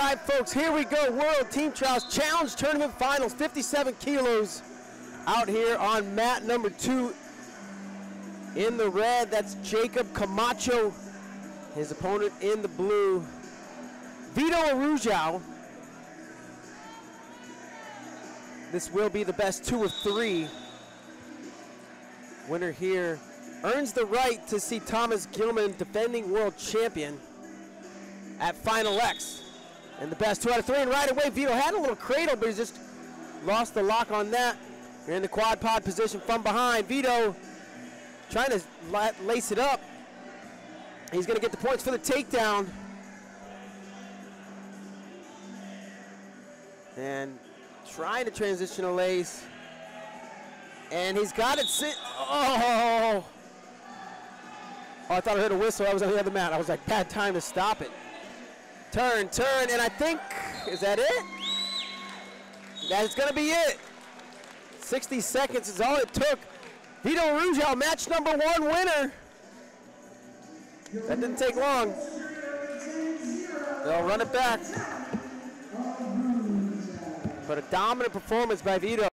right, folks, here we go. World Team Trials Challenge Tournament Finals, 57 kilos out here on mat number 2. In the red, that's Jacob Camacho. His opponent in the blue, Vito Arujau. This will be the best 2 of 3. Winner here earns the right to see Thomas Gilman, defending world champion, at Final X. And the best 2 out of 3, and right away Vito had a little cradle, but he just lost the lock on that. You're in the quad pod position from behind. Vito trying to lace it up. He's going to get the points for the takedown. And trying to transition a lace. And he's got it sit. Oh, I thought I heard a whistle. I was on the other mat. I was like, bad time to stop it. Turn, and I think, is that it? That's going to be it. 60 seconds is all it took. Vito Arujau, match number 1 winner. That didn't take long. They'll run it back. But a dominant performance by Vito.